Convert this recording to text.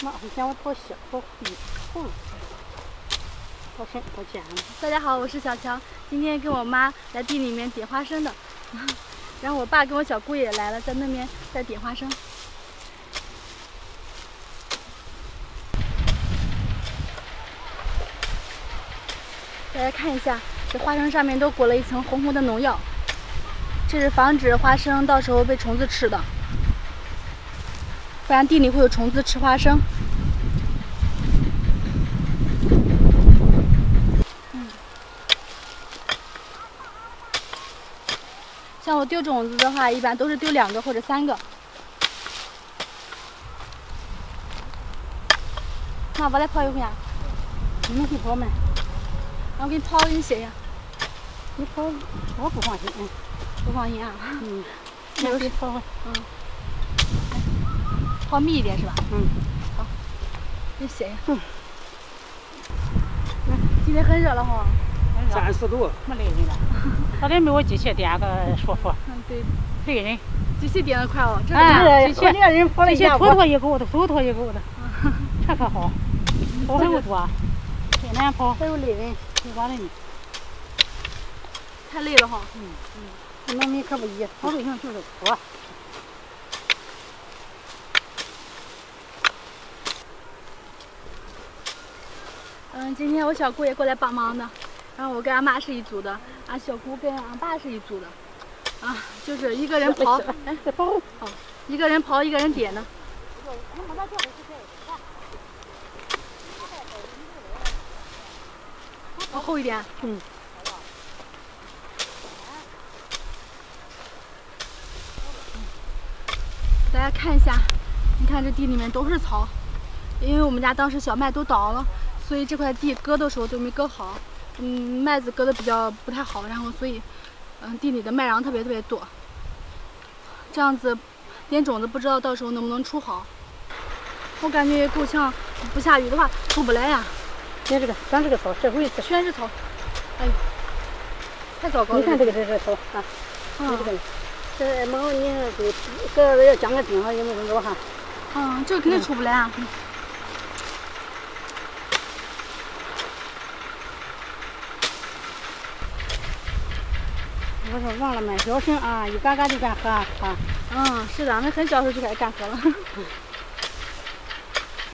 妈，以前我掏小掏地后，掏深掏浅的。 大家好，我是小强，今天跟我妈来地里面点花生的，然后我爸跟我小姑也来了，在那边在点花生。大家看一下，这花生上面都裹了一层红红的农药，这是防止花生到时候被虫子吃的，不然地里会有虫子吃花生。像我丢种子的话，一般都是丢2个或者3个。妈，我来泡一回呀。 你们去泡没？ 我给你泡，给你写一下。 你泡，我不放心。 不放心啊。 我给你泡泡。 泡密一点是吧？好，给你写一下。今天很热了哈。 30度，没累人了。早点没我机器点个舒服。 对。 累人。 机器点得快哦，这机器人跑了一下，头一勾的，手头一勾的，这可好。跑还不多，天天跑，还有累人，有啥累呢？ 太累了哈。 农民可不易，老百姓就是苦。 今天我小姑也过来帮忙的，然后我跟俺妈是一组的，俺小姑跟俺爸是一组的，就是一个人刨，一个人刨，一个人点的。刨厚一点。大家看一下，你看这地里面都是草，因为我们家当时小麦都倒了，所以这块地割的时候都没割好，麦子割的比较不太好，然后所以，地里的麦瓤特别多。这样子点种子不知道到时候能不能出好。我感觉够呛，不下雨的话出不来呀。 你看这个，咱这个草这回全是草，哎呦，太糟糕了。 你看这个草啊，你这个。这忙你这要讲个顶上有没有给我看？ 这个肯定出不来啊。 我说忘了买小心啊，一嘎嘎就干活啊。 是的，那很小时候就开始干活了。